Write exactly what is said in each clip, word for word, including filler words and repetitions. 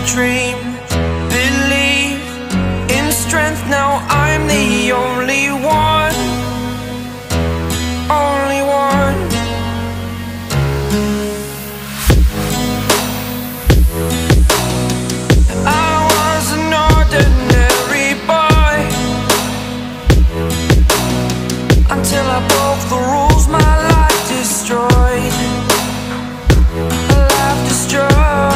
dream, believe in strength. Now I'm the only one, only one. I was an ordinary boy until I broke the rules, my life destroyed, life destroyed.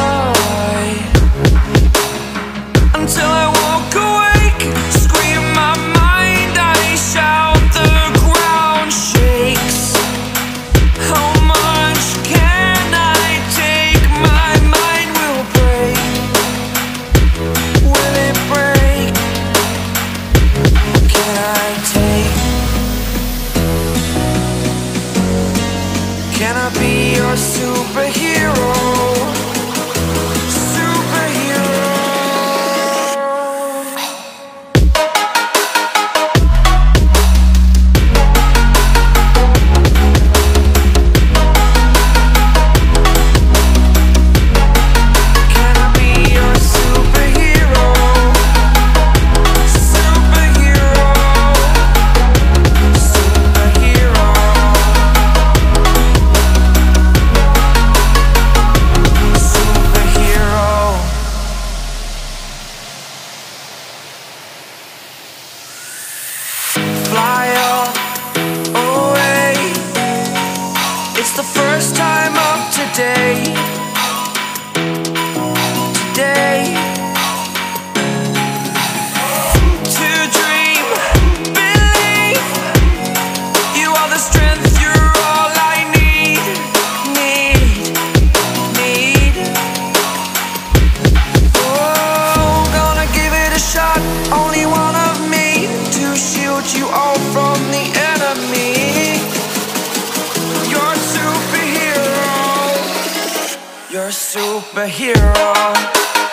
Until I woke awake, scream my mind, I shout, the ground shakes. How much can I take? My mind will break. Will it break? Can I take? Can I be your superhero? Fly away. It's the first time of today. Today. To dream, believe. You are the strength, you're all I need. Need, need. Oh, gonna give it a shot. Only one of me to shield you all from the enemy. You're a superhero. You're a superhero.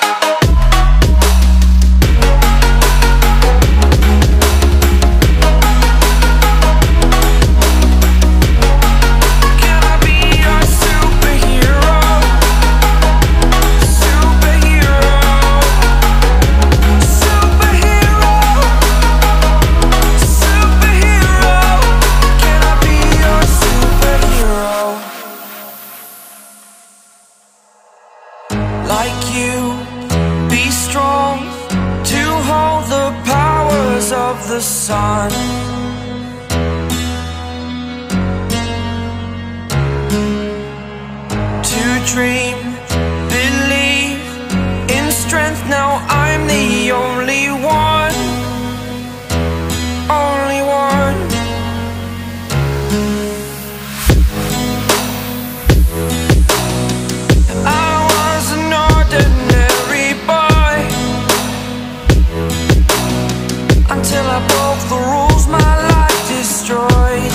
Like you, be strong to hold the powers of the sun. To dream, believe in strength. Now I'm the only one, only one. Until I broke the rules, my life destroyed,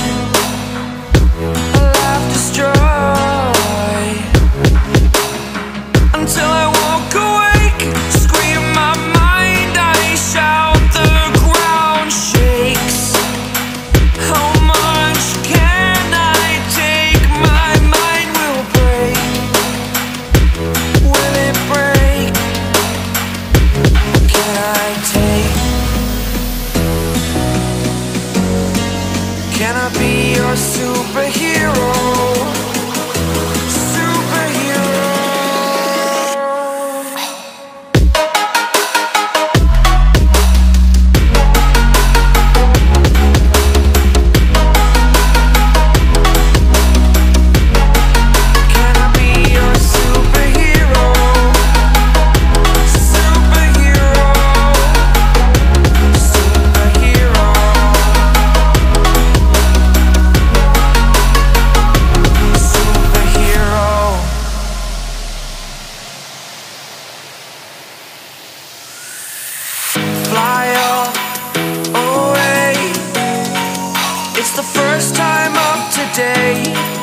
life destroyed. Until I woke awake, scream my mind, I shout, the ground shakes. How much can I take? My mind will break. Will it break? Can I take? Can I be your superhero? Superhero. Can I be your superhero? Superhero. Superhero. Fly away. It's the first time of today.